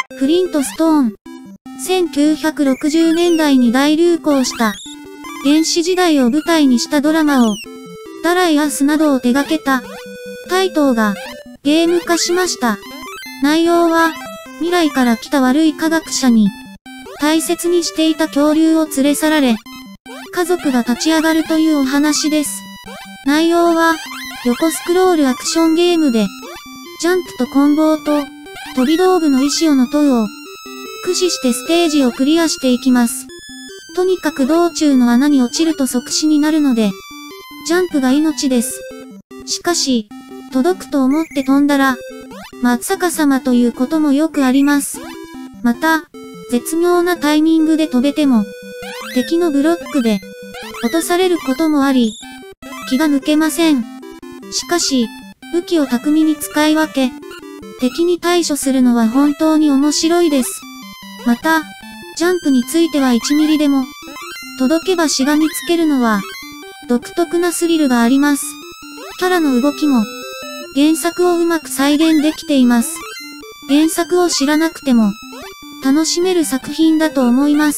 フリントストーン。1960年代に大流行した原始時代を舞台にしたドラマをダライ・アスなどを手掛けたタイトーがゲーム化しました。内容は未来から来た悪い科学者に大切にしていた恐竜を連れ去られ家族が立ち上がるというお話です。内容は横スクロールアクションゲームでジャンプとコンボと飛び道具の石尾の塔を駆使してステージをクリアしていきます。とにかく道中の穴に落ちると即死になるので、ジャンプが命です。しかし、届くと思って飛んだら、真っ逆さまということもよくあります。また、絶妙なタイミングで飛べても、敵のブロックで落とされることもあり、気が抜けません。しかし、武器を巧みに使い分け、敵に対処するのは本当に面白いです。また、ジャンプについては1ミリでも、届けばしがみつけるのは、独特なスリルがあります。キャラの動きも、原作をうまく再現できています。原作を知らなくても、楽しめる作品だと思います。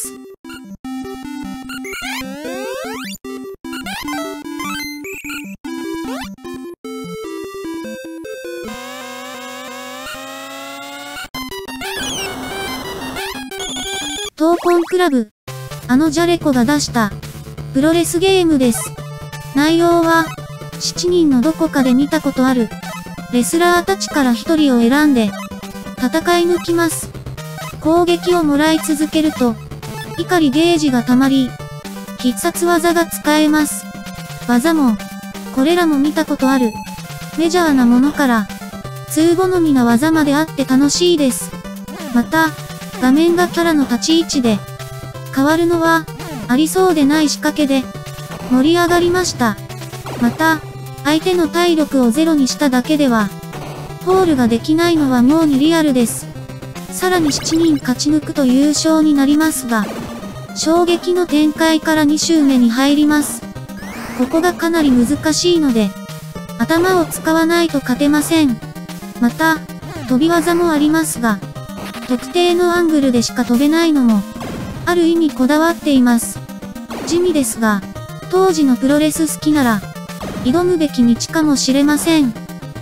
闘魂クラブ。ジャレコが出したプロレスゲームです。内容は7人のどこかで見たことあるレスラーたちから1人を選んで戦い抜きます。攻撃をもらい続けると怒りゲージが溜まり必殺技が使えます。技もこれらも見たことあるメジャーなものから通好みな技まであって楽しいです。また画面がキャラの立ち位置で変わるのはありそうでない仕掛けで盛り上がりました。また相手の体力をゼロにしただけではホールができないのは妙にリアルです。さらに7人勝ち抜くと優勝になりますが衝撃の展開から2周目に入ります。ここがかなり難しいので頭を使わないと勝てません。また飛び技もありますが特定のアングルでしか飛べないのも、ある意味こだわっています。地味ですが、当時のプロレス好きなら、挑むべき道かもしれません。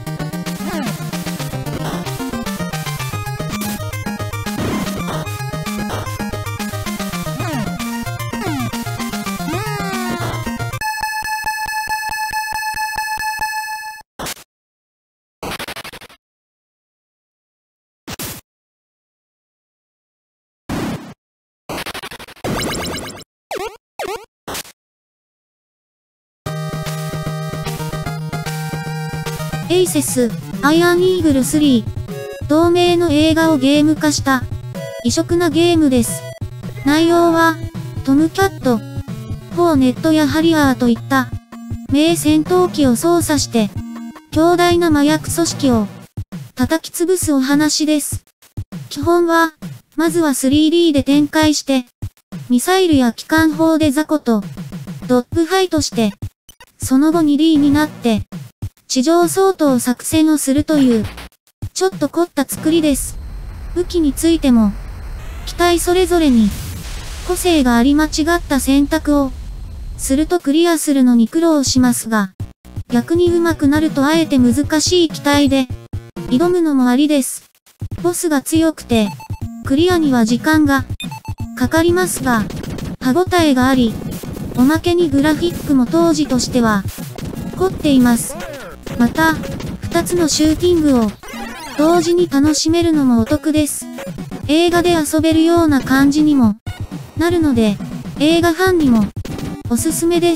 エイセス、アイアンイーグル3。同名の映画をゲーム化した異色なゲームです。内容は、トムキャット、ホーネットやハリアーといった名戦闘機を操作して、強大な麻薬組織を叩き潰すお話です。基本は、まずは 3D で展開して、ミサイルや機関砲で雑魚とドッグファイトして、その後 2D になって、地上相当作戦をするという、ちょっと凝った作りです。武器についても、機体それぞれに、個性があり間違った選択を、するとクリアするのに苦労しますが、逆に上手くなるとあえて難しい機体で、挑むのもありです。ボスが強くて、クリアには時間が、かかりますが、歯ごたえがあり、おまけにグラフィックも当時としては、凝っています。また、2つのシューティングを同時に楽しめるのもお得です。映画で遊べるような感じにもなるので、映画ファンにもおすすめです。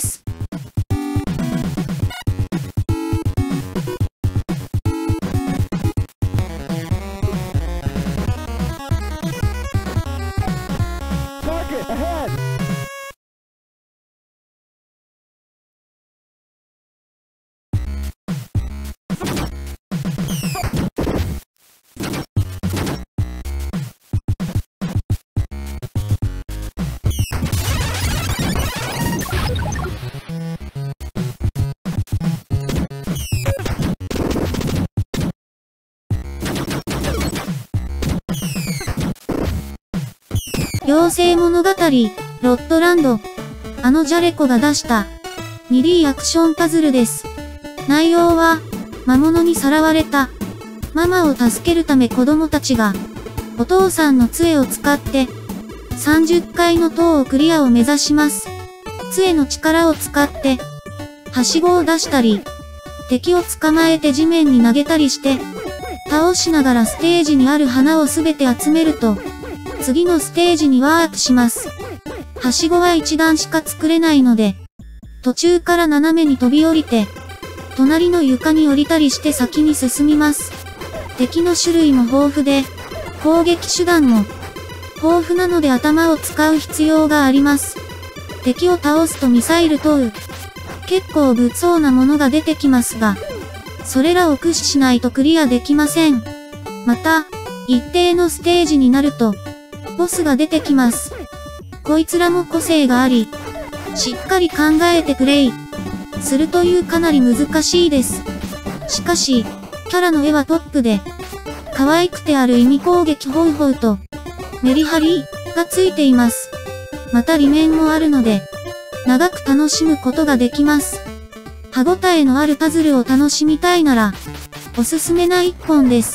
妖精物語、ロットランド。ジャレコが出した 2D アクションパズルです。内容は、魔物にさらわれたママを助けるため子供たちが、お父さんの杖を使って、30階の塔をクリアを目指します。杖の力を使って、はしごを出したり、敵を捕まえて地面に投げたりして、倒しながらステージにある花をすべて集めると、次のステージにワープします。はしごは1段しか作れないので、途中から斜めに飛び降りて、隣の床に降りたりして先に進みます。敵の種類も豊富で、攻撃手段も豊富なので頭を使う必要があります。敵を倒すとミサイル等、結構物騒なものが出てきますが、それらを駆使しないとクリアできません。また、一定のステージになると、ボスが出てきます。こいつらも個性があり、しっかり考えてプレイするというかなり難しいです。しかし、キャラの絵はトップで、可愛くてある意味攻撃方法と、メリハリがついています。また利面もあるので、長く楽しむことができます。歯ごたえのあるパズルを楽しみたいなら、おすすめな一本です。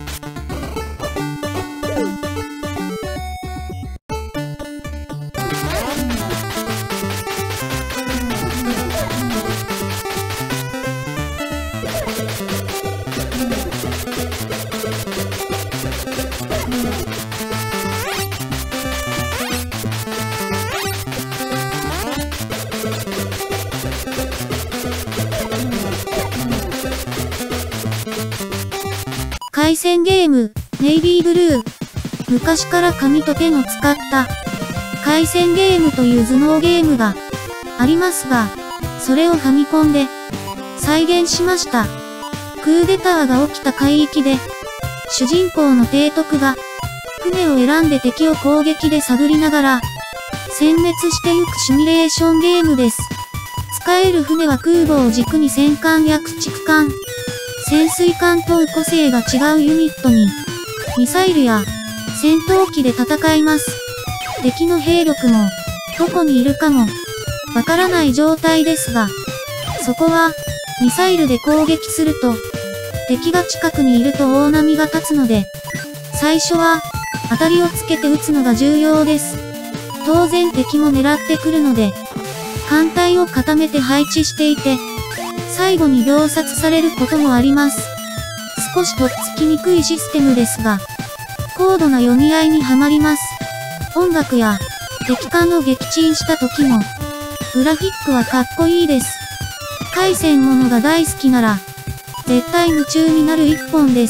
対戦ゲーム、ネイビーブルー。昔から紙とペンを使った回戦ゲームという頭脳ゲームがありますが、それをファミコンで再現しました。クーデターが起きた海域で、主人公の提督が船を選んで敵を攻撃で探りながら殲滅してゆくシミュレーションゲームです。使える船は空母を軸に戦艦や駆逐艦、潜水艦等個性が違うユニットに、ミサイルや戦闘機で戦います。敵の兵力も、どこにいるかも、わからない状態ですが、そこは、ミサイルで攻撃すると、敵が近くにいると大波が立つので、最初は、当たりをつけて撃つのが重要です。当然敵も狙ってくるので、艦隊を固めて配置していて、最後に秒殺されることもあります。少しとっつきにくいシステムですが、高度な読み合いにはまります。音楽や敵艦の撃沈した時も、グラフィックはかっこいいです。対戦ものが大好きなら、絶対夢中になる一本です。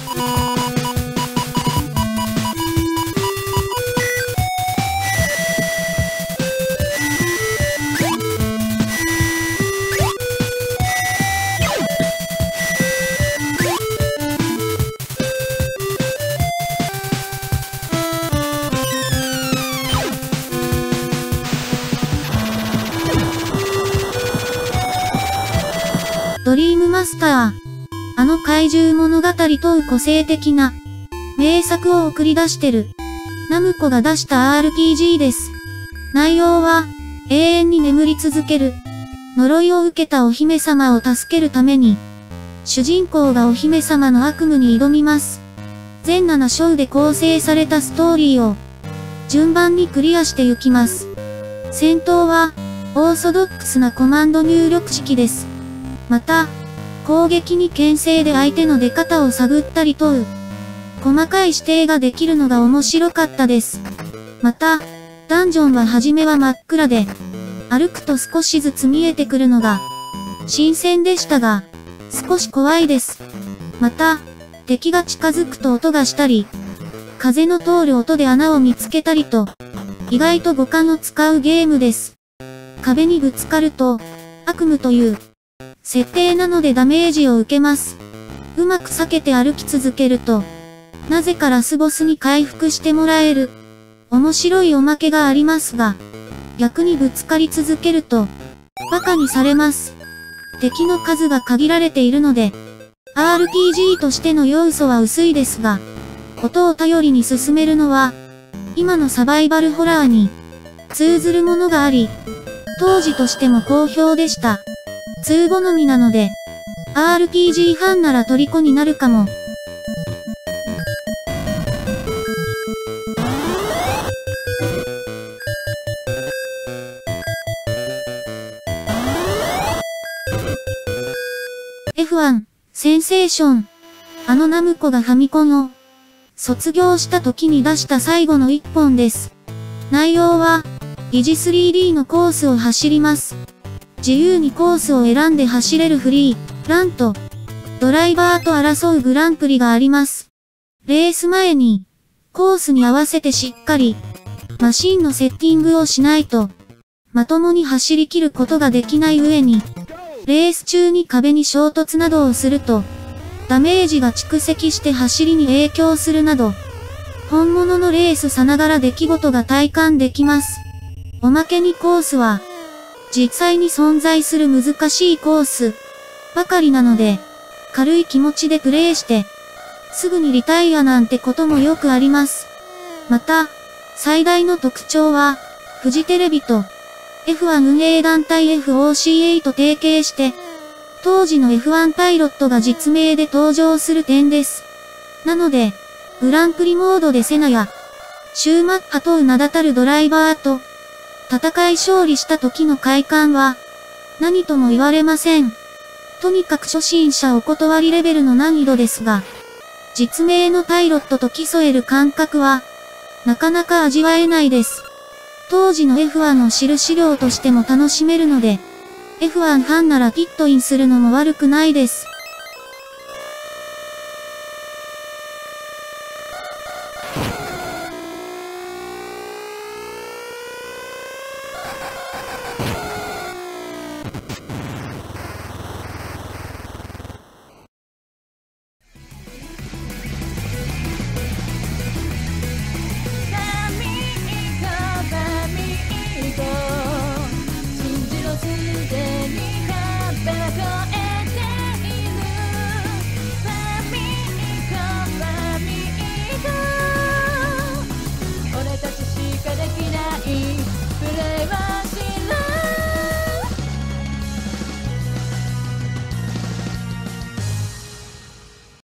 ドリームマスター。怪獣物語と個性的な名作を送り出してるナムコが出した RPG です。内容は永遠に眠り続ける呪いを受けたお姫様を助けるために主人公がお姫様の悪夢に挑みます。全7章で構成されたストーリーを順番にクリアしていきます。戦闘はオーソドックスなコマンド入力式です。また、攻撃に牽制で相手の出方を探ったりと細かい指定ができるのが面白かったです。また、ダンジョンは初めは真っ暗で、歩くと少しずつ見えてくるのが新鮮でしたが、少し怖いです。また、敵が近づくと音がしたり、風の通る音で穴を見つけたりと、意外と五感を使うゲームです。壁にぶつかると、悪夢という設定なのでダメージを受けます。うまく避けて歩き続けると、なぜかラスボスに回復してもらえる面白いおまけがありますが、逆にぶつかり続けると、バカにされます。敵の数が限られているので、RPG としての要素は薄いですが、音を頼りに進めるのは、 今のサバイバルホラーに通ずるものがあり、当時としても好評でした。2好みなので、RPG ファンなら虜になるかも。F1、センセーション。ナムコがファミコンを卒業した時に出した最後の一本です。内容は、疑似 3D のコースを走ります。自由にコースを選んで走れるフリー、ランと、ドライバーと争うグランプリがあります。レース前に、コースに合わせてしっかり、マシンのセッティングをしないと、まともに走り切ることができない上に、レース中に壁に衝突などをすると、ダメージが蓄積して走りに影響するなど、本物のレースさながら出来事が体感できます。おまけにコースは、実際に存在する難しいコースばかりなので、軽い気持ちでプレイして、すぐにリタイアなんてこともよくあります。また、最大の特徴は、フジテレビと F1 運営団体 FOCA と提携して、当時の F1 パイロットが実名で登場する点です。なので、グランプリモードでセナや、シューマッハと名だたるドライバーと、戦い勝利した時の快感は、何とも言われません。とにかく初心者お断りレベルの難易度ですが、実名のパイロットと競える感覚は、なかなか味わえないです。当時の F1 を知る資料としても楽しめるので、F1 ファンならピットインするのも悪くないです。